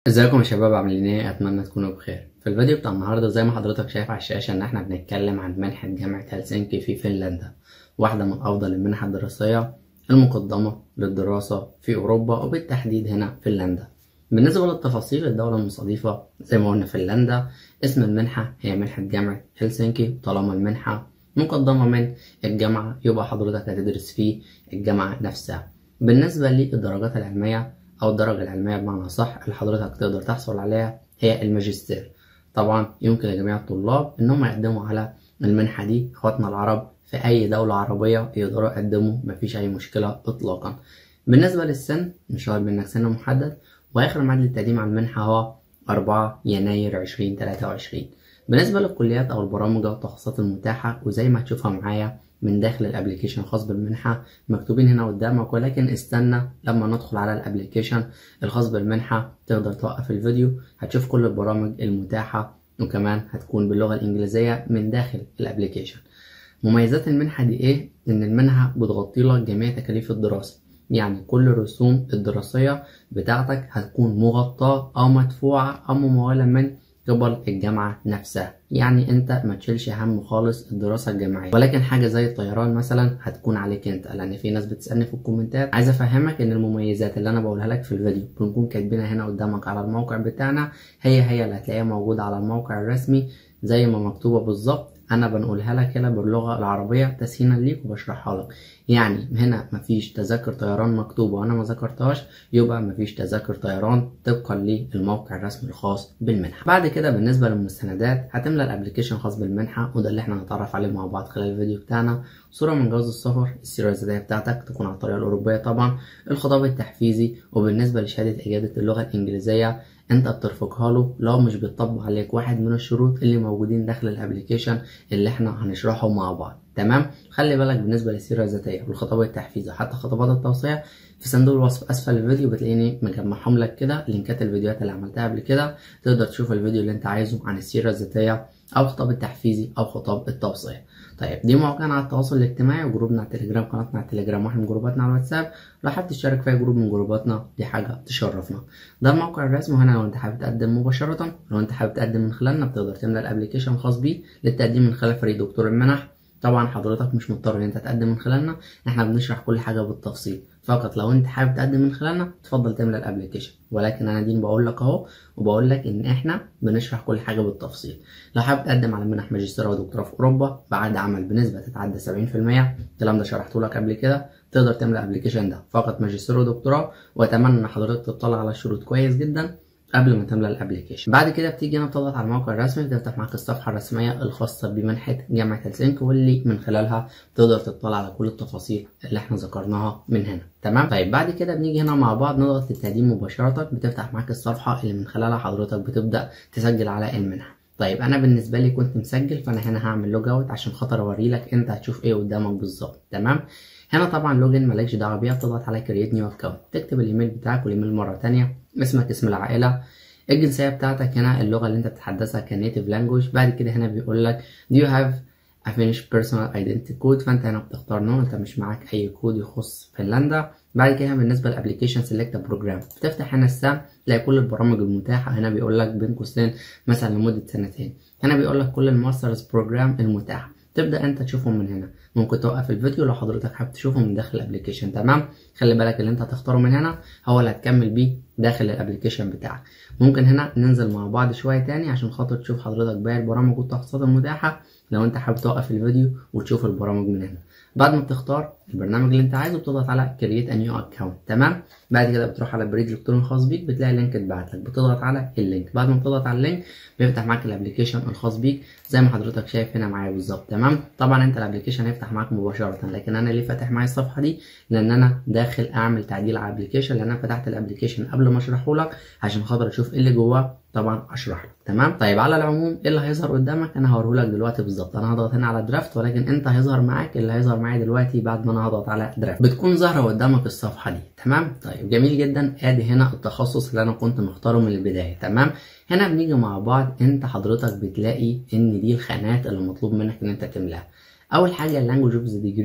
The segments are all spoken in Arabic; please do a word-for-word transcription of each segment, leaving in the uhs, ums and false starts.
ازيكم يا شباب، عاملين ايه؟ اتمنى تكونوا بخير. في الفيديو بتاع النهارده زي ما حضرتك شايف على الشاشه ان احنا بنتكلم عن منحه جامعه هلسنكي في فنلندا، واحده من افضل المنح الدراسيه المقدمه للدراسه في اوروبا وبالتحديد هنا فنلندا. بالنسبه للتفاصيل، الدوله المستضيفه زي ما قلنا فنلندا، اسم المنحه هي منحه جامعه هلسنكي. طالما المنحه مقدمه من الجامعه يبقى حضرتك هتدرس في الجامعه نفسها. بالنسبه للدرجات العلميه او الدرجة العلمية بمعنى صح اللي حضرتك تقدر تحصل عليها هي الماجستير. طبعا يمكن لجميع الطلاب انهم يقدموا على المنحة دي. اخواتنا العرب في اي دولة عربية يقدروا يقدموا، مفيش اي مشكلة اطلاقا. بالنسبة للسن مش طالب منك سن محدد، واخر ميعاد للتقديم على المنحة هو أربعة يناير عشرين تلاتة وعشرين. بالنسبة للكليات او البرامج او التخصصات المتاحة وزي ما هتشوفها معايا من داخل الابليكيشن الخاص بالمنحة مكتوبين هنا قدامك، ولكن استنى لما ندخل على الابليكيشن الخاص بالمنحة تقدر توقف الفيديو، هتشوف كل البرامج المتاحة وكمان هتكون باللغة الإنجليزية من داخل الابليكيشن. مميزات المنحة دي ايه؟ ان المنحة بتغطي لك جميع تكاليف الدراسة، يعني كل الرسوم الدراسية بتاعتك هتكون مغطاة او مدفوعة او ممولة من قبل الجامعة نفسها. يعني انت ما تشيلش هم خالص الدراسة الجامعية، ولكن حاجة زي الطيران مثلا هتكون عليك انت، لان في ناس بتسألني في الكومنتات. عايز افهمك ان المميزات اللي انا بقولها لك في الفيديو بنكون كاتبينها هنا قدامك على الموقع بتاعنا، هي هي اللي هتلاقيها موجودة على الموقع الرسمي زي ما مكتوبة بالظبط. انا بنقولها لك هنا باللغة العربية تسهيلا ليك وبشرحها لك. يعني هنا مفيش تذاكر طيران مكتوبة وانا ما ذكرتهاش، يبقى مفيش تذاكر طيران طبقا للموقع الرسمي الخاص بالمنحة. بعد كده بالنسبة للمستندات هتملى الابلكيشن الخاص بالمنحة، وده اللي احنا هنتعرف عليه مع بعض خلال الفيديو بتاعنا. صورة من جواز السفر، السيرة الذاتية بتاعتك تكون على الطريقة الأوروبية طبعا، الخطاب التحفيزي، وبالنسبة لشهادة إجادة اللغة الإنجليزية انت بترفقها له لو مش بيطبق عليك واحد من الشروط اللي موجودين داخل الابليكيشن اللي احنا هنشرحه مع بعض. تمام؟ خلي بالك بالنسبه للسيره الذاتيه والخطاب التحفيزي حتى خطابات التوصيه في صندوق الوصف اسفل الفيديو بتلاقيني مجمعهم لك كده لينكات الفيديوهات اللي عملتها قبل كده، تقدر تشوف الفيديو اللي انت عايزه عن السيره الذاتيه او الخطاب التحفيزي او خطاب التوصيه. طيب دي مواقعنا على التواصل الاجتماعي وجروبنا على التليجرام، قناتنا على التليجرام، واحد من جروباتنا على الواتساب. لو حابب تشترك في جروب من جروباتنا دي حاجه تشرفنا. ده الموقع الرسمي. هنا لو انت حابب تقدم مباشره، لو انت حابب تقدم من خلالنا بتقدر تملى الابلكيشن الخاص بيه للتقديم من خلال فريق دكتور المنح. طبعا حضرتك مش مضطر ان انت تقدم من خلالنا، احنا بنشرح كل حاجه بالتفصيل، فقط لو انت حابب تقدم من خلالنا تفضل تملى الابلكيشن. ولكن انا دين بقول لك اهو وبقول لك ان احنا بنشرح كل حاجه بالتفصيل. لو حابب تقدم على منح ماجستير ودكتوراه في اوروبا بعد عمل بنسبه تتعدى سبعين في المية، الكلام ده شرحته لك قبل كده، تقدر تملى الابلكيشن ده فقط ماجستير ودكتوراه. واتمنى ان حضرتك تطلع على الشروط كويس جدا قبل ما تملى الابلكيشن. بعد كده بتيجي هنا بتضغط على الموقع الرسمي، بتفتح معاك الصفحه الرسميه الخاصه بمنحه جامعه هلسنكي واللي من خلالها تقدر تطلع على كل التفاصيل اللي احنا ذكرناها من هنا. تمام؟ طيب بعد كده بنيجي هنا مع بعض نضغط التقديم مباشره، بتفتح معاك الصفحه اللي من خلالها حضرتك بتبدا تسجل على المنحه. طيب انا بالنسبه لي كنت مسجل، فانا هنا هعمل لوج اوت عشان خاطر اوري لك انت هتشوف ايه قدامك بالظبط. تمام؟ هنا طبعا لوجن مالكش دعوه بيها، بتضغط على كرييت نيو اكونت، تكتب الايميل بتاعك والايميل مره ثانيه، اسمك، اسم العائله، الجنسيه بتاعتك، هنا اللغه اللي انت بتتحدثها كنيتيف لانجوج. بعد كده هنا بيقول لك do you have a Finnish personal identity code، فانت هنا بتختار نو، انت مش معاك اي كود يخص فنلندا. بعد كده بالنسبه للابلكيشن سيلكت بروجرام، بتفتح هنا السهم تلاقي كل البرامج المتاحه. هنا بيقول لك بين قوسين مثلا لمده سنتين، هنا بيقول لك كل الماسترز بروجرام المتاحه، تبدا انت تشوفهم من هنا. ممكن توقف الفيديو لو حضرتك حابب تشوفهم من داخل الابلكيشن. تمام؟ خلي بالك اللي انت هتختاره من هنا هو اللي هتكمل بيه داخل الابلكيشن بتاعك. ممكن هنا ننزل مع بعض شويه تاني عشان خاطر تشوف حضرتك باقي البرامج والتخصصات المتاحه لو انت حابب توقف الفيديو وتشوف البرامج من هنا. بعد ما بتختار البرنامج اللي انت عايزه بتضغط على كرييت ا نيو اكونت. تمام؟ بعد كده بتروح على بريد الكتروني الخاص بيك، بتلاقي لينك اتبعت لك، بتضغط على اللينك. بعد ما بتضغط على اللينك بيفتح معاك الابلكيشن الخاص بيك زي ما حضرتك شايف هنا معايا بالظبط. تمام؟ طبعا انت الابلكيشن هيفتح معاك مباشره، لكن انا ليه فاتح معايا الصفحه دي؟ لان انا داخل اعمل تعديل على الابلكيشن، لان انا فتحت الابلكيشن قبل ما اشرحه لك عشان خاطر اشوف ايه اللي جواه طبعا اشرح لك. تمام؟ طيب على العموم ايه اللي هيظهر قدامك انا هوريه لك دلوقتي بالظبط. انا هضغط هنا على درافت، ولكن انت هيظهر معاك اللي هيظهر معايا دلوقتي بعد ما انا هضغط على درافت، بتكون ظاهره قدامك الصفحه دي. تمام؟ طيب جميل جدا. ادي هنا التخصص اللي انا كنت مختاره من البدايه. تمام؟ هنا بنيجي مع بعض، انت حضرتك بتلاقي ان دي الخانات اللي مطلوب منك ان انت تملاها. اول حاجه اللانجوج اوف ذا ديجري،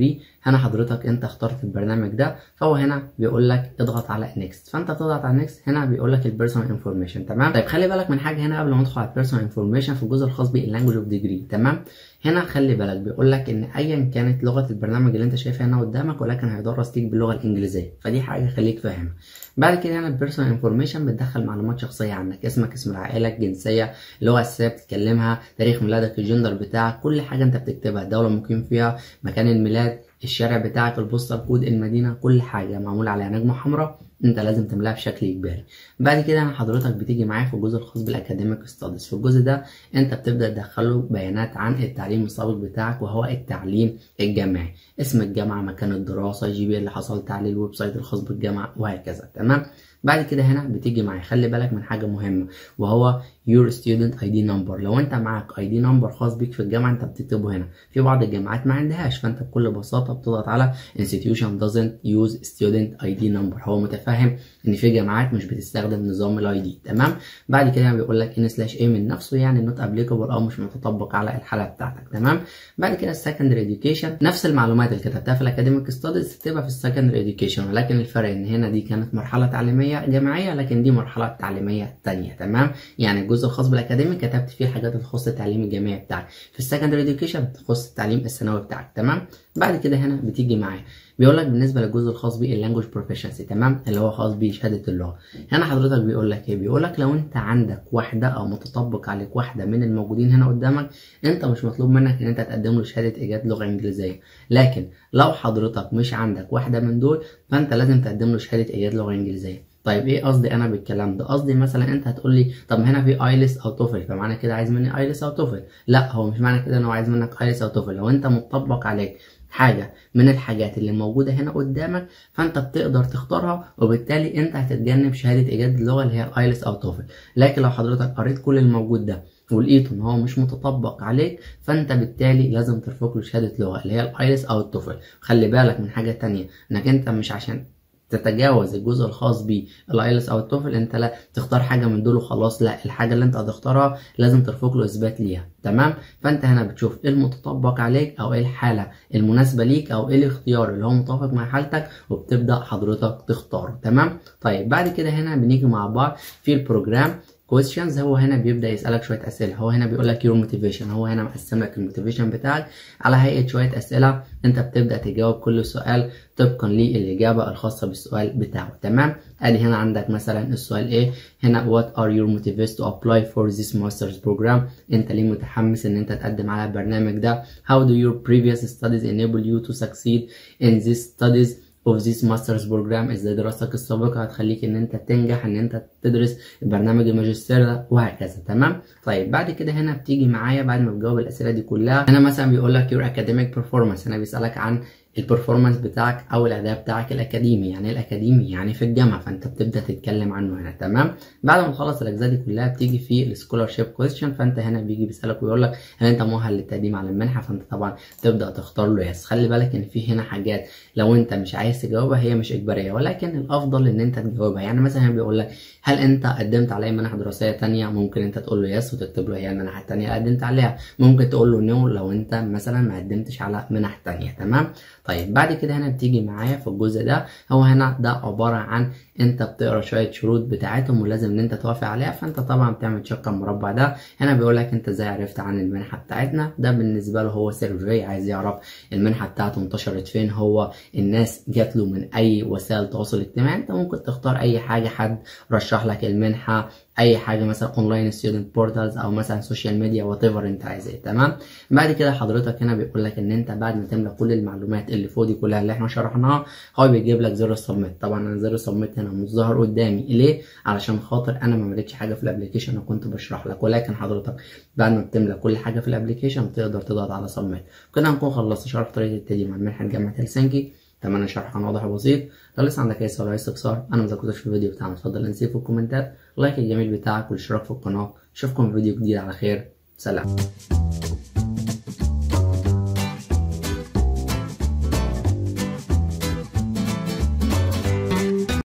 هنا حضرتك انت اخترت البرنامج ده، فهو هنا بيقول لك اضغط على نيكست، فانت تضغط على نيكست. هنا بيقول لك البيرسونال انفورميشن. تمام. طيب خلي بالك من حاجه هنا قبل ما ندخل على البيرسونال انفورميشن في الجزء الخاص باللانجوج اوف ديجري. تمام. هنا خلي بالك بيقول لك ان ايا كانت لغه البرنامج اللي انت شايفها هنا قدامك، ولكن هيدرس ليك باللغه الانجليزيه، فدي حاجه خليك فاهمها. بعد كده هنا البيرسونال انفورميشن بتدخل معلومات شخصيه عنك، اسمك، اسم العائله، الجنسيه، اللغه الاساسيه بتتكلمها، تاريخ ميلادك، الجندر بتاعك، كل حاجه انت بتكتبها، الدوله مقيم فيها، مكان الميلاد، الشارع بتاعك، البوستال كود، المدينه، كل حاجه معمول عليها نجمه حمراء انت لازم تملاها بشكل اجباري. بعد كده انا حضرتك بتيجي معايا في الجزء الخاص بالاكاديميك ستاديز. في الجزء ده انت بتبدا تدخله بيانات عن التعليم السابق بتاعك، وهو التعليم الجامعي، اسم الجامعه، مكان الدراسه، جي بي اللي حصلت عليه، الويب سايت الخاص بالجامعه، وهكذا. تمام. بعد كده هنا بتيجي معايا خلي بالك من حاجه مهمه، وهو your student اي دي number. لو انت معاك اي دي number خاص بيك في الجامعه انت بتكتبه هنا. في بعض الجامعات ما عندهاش، فانت بكل بساطه بتضغط على institution doesn't use student اي دي number. هو متفاهم ان في جامعات مش بتستخدم نظام الاي دي. تمام. بعد كده بيقول لك ان سلاش ايه من نفسه، يعني not applicable او مش متطبق على الحاله بتاعتك. تمام. بعد كده السكندري اديوكيشن، نفس المعلومات اللي كتبتها في الاكاديميك ستاديز تكتبها في السكندري اديوكيشن، ولكن الفرق ان هنا دي كانت مرحله تعليميه جامعيه، لكن دي مرحله تعليميه ثانيه. تمام. يعني الجزء الخاص بالاكاديمي كتبت فيه الحاجات اللي تخص التعليم الجامعي بتاعك، في السكندري اديوكيشن بتخص التعليم الثانوي بتاعك. تمام. بعد كده هنا بتيجي معايا بيقول لك بالنسبه للجزء الخاص باللانجوج بروفيشنسي، تمام، اللي هو خاص بشهاده اللغه. هنا حضرتك بيقول لك ايه؟ بيقول لك لو انت عندك واحده او متطبق عليك واحده من الموجودين هنا قدامك، انت مش مطلوب منك ان انت تقدم له شهاده ايجاد لغه انجليزيه، لكن لو حضرتك مش عندك واحده من دول فانت لازم تقدم له شهاده ايجاد لغه انجليزيه. طيب ايه قصدي انا بالكلام ده؟ قصدي مثلا انت هتقول لي طب هنا في ايلتس او توفل، فمعنى كده عايز مني ايلتس او توفل؟ لا، هو مش معنى كده انه عايز منك ايلتس او توفل. لو انت مطبق عليك حاجه من الحاجات اللي موجوده هنا قدامك فانت بتقدر تختارها، وبالتالي انت هتتجنب شهاده ايجاد اللغه اللي هي الايلتس او توفل. لكن لو حضرتك قريت كل الموجود ده ولقيته ان هو مش متطبق عليك، فانت بالتالي لازم ترفق له شهاده لغه اللي هي الايلتس او التوفل. خلي بالك من حاجه تانية، انك انت مش عشان تتجاوز الجزء الخاص بالايلتس او التوفل انت لا تختار حاجه من دول وخلاص، لا، الحاجه اللي انت هتختارها لازم ترفق له اثبات ليها. تمام. فانت هنا بتشوف ايه المتطبق عليك او ايه الحاله المناسبه ليك او ايه الاختيار اللي هو متوافق مع حالتك، وبتبدا حضرتك تختاره. تمام. طيب بعد كده هنا بنيجي مع بعض في البروجرام questions. هو هنا بيبدا يسالك شويه اسئله. هو هنا بيقول لك your motivation، هو هنا مقسم لك الموتيفيشن بتاعك على هيئه شويه اسئله، انت بتبدا تجاوب كل سؤال طبقا للاجابه الخاصه بالسؤال بتاعه. تمام. ادي هنا عندك مثلا السؤال ايه هنا what are your motivations to apply for this master's program، انت ليه متحمس ان انت تقدم على البرنامج ده؟ how do your previous studies enable you to succeed in these studies of this master's program، ازاي دراستك السابقه هتخليك ان انت تنجح ان انت تدرس برنامج الماجستير ده، وهكذا. تمام. طيب بعد كده هنا بتيجي معايا بعد ما بتجاوب الاسئله دي كلها، هنا مثلا بيقول لك your academic performance، هنا بيسالك عن البرفورمانس بتاعك او الاداء بتاعك الاكاديمي. يعني الاكاديمي يعني في الجامعه، فانت بتبدا تتكلم عنه هنا. تمام. بعد ما تخلص الاجزاء دي كلها بتيجي في السكولارشيب كويستشن، فانت هنا بيجي بيسالك ويقول لك هل انت مؤهل للتقديم على المنحه، فانت طبعا تبدا تختار له يس. خلي بالك ان في هنا حاجات لو انت مش عايز تجاوبها هي مش اجباريه، ولكن الافضل ان انت تجاوبها. يعني مثلا بيقول لك هل انت قدمت على اي منحه دراسيه ثانيه، ممكن انت تقول له يس وتكتب له هي المنحه الثانيه اللي قدمت عليها، ممكن تقول له نو لو انت مثلا ما قدمتش على منح ثانيه. تمام. طيب بعد كده هنا بتيجي معايا في الجزء ده، هو هنا ده عباره عن انت بتقرا شويه شروط بتاعتهم ولازم ان انت توافق عليها، فانت طبعا بتعمل تشيك المربع ده. هنا بيقول لك انت ازاي عرفت عن المنحه بتاعتنا، ده بالنسبه له هو سيرفي، عايز يعرف المنحه بتاعته انتشرت فين، هو الناس جات له من اي وسائل تواصل اجتماعي. انت ممكن تختار اي حاجه، حد رشح لك المنحه، اي حاجه مثلا اونلاين ستودنت بورتالز او مثلا سوشيال ميديا وات ايفر انت عايز ايه. تمام. بعد كده حضرتك هنا بيقول لك ان انت بعد ما تملى كل المعلومات اللي فوق دي كلها اللي احنا شرحناها، هو بيجيب لك زر السبميت. طبعا انا زر السبميت هنا مش ظاهر قدامي ليه؟ علشان خاطر انا ما مليتش حاجه في الابلكيشن وكنت بشرح لك، ولكن حضرتك بعد ما بتملى كل حاجه في الابلكيشن تقدر تضغط على سبميت. كده هنكون خلصت شرح طريقه التقديم على منحه جامعه هلسنكي. اتمنى شرح كان واضح وبسيط. لو لسه عندك اي سؤال او استفسار انا ما ذكرتش في الفيديو بتاعنا، اتفضل انسيه في الكومنتات، لايك الجميل بتاعك والاشتراك في القناه. اشوفكم في فيديو جديد على خير. سلام.